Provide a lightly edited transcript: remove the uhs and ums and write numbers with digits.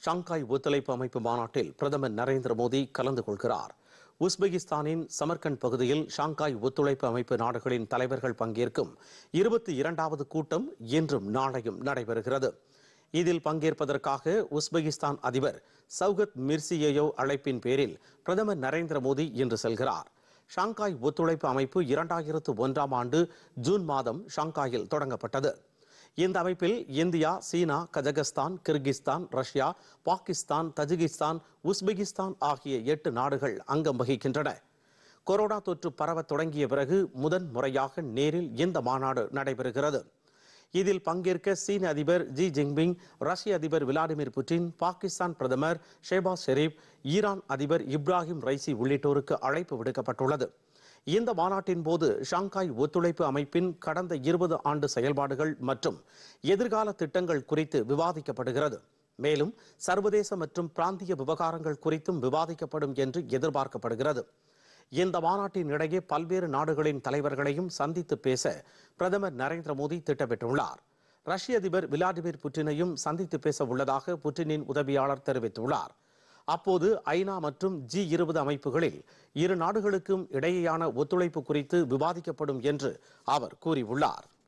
Shanghai ஒத்துழைப்பு அமைப்பு மாநாட்டில் பிரதமர் நரேந்திர மோடி கலந்து கொள்கிறார். உஸ்பெகிஸ்தானின் சமர்கண்ட் பகுதியில் ஷாங்காய் ஒத்துழைப்பு அமைப்பு நாடுகளின் தலைவர்கள் பங்கேற்கும் 22வது கூட்டம் இன்றும் நாளையும் நடைபெறுகிறது. இதில் பங்கேற்பதற்காக உஸ்பெகிஸ்தான் அதிபர் சவுகத் மிர்சியோயேவ் அழைப்பின் பேரில் பிரதமர் நரேந்திர மோடி இன்று செல்கிறார். ஷாங்காய் ஒத்துழைப்பு அமைப்பு 2001ஆம் ஆண்டு ஜூன் மாதம் ஷாங்காயில் தொடங்கப்பட்டது. இந்த அமைப்பில் இந்தியா, சீனா, Kazakhstan, Kyrgyzstan, Russia, Pakistan, Tajikistan, Uzbekistan ஆகிய 8 நாடுகள் அங்கம் வகிக்கின்றன. கொரோனா தொற்று பரவ தொடங்கிய பிறகு முதன்முறையாக நேரில் இந்த மாநாடு நடைபெறுகிறது. இதில் பங்கேற்க சீன அதிபர் ஜி ஜின்பிங், ரஷ்ய அதிபர் விளாடிமிர் புட்டின், பாகிஸ்தான் பிரதமர் ஷெஹ்பாஸ் ஷெரீப், ஈரான் அதிபர் இப்ராஹிம் ரைசி உள்ளிட்டோருக்கு அழைப்பு விடுக்கப்பட்டுள்ளது. இந்த மாநாட்டின் போது ஷாங்காய் ஒத்துழைப்பு அமைப்பின் கடந்த 20 ஆண்டு செயல்பாடுகள் மற்றும் எதிர்கால திட்டங்கள் குறித்து விவாதிக்கப்படுகிறது. மேலும் சர்வதேச மற்றும் பிராந்திய விவகாரங்கள் குறித்தும் விவாதிக்கப்படும் என்று எதிர்பார்க்கப்படுகிறது. இந்த மாநாட்டின் இடையே பல்வேறு நாடுகளின் தலைவர்களையும் சந்தித்து பேச பிரதமர் நரேந்திர மோடி திட்டமிட்டுள்ளார். ரஷ்ய அதிபர் விளாடிமிர் புட்டினையும் சந்தித்து பேச உள்ளதாக புட்டினின் உதவியாளர் தெரிவித்துள்ளார். அப்போது ஐநா மற்றும் G20 அமைப்புகளில் இரு நாடுகளுக்கும் இடையேயான ஒத்துழைப்பு குறித்து விவாதிக்கப்படும் என்று அவர் கூறியுள்ளார்.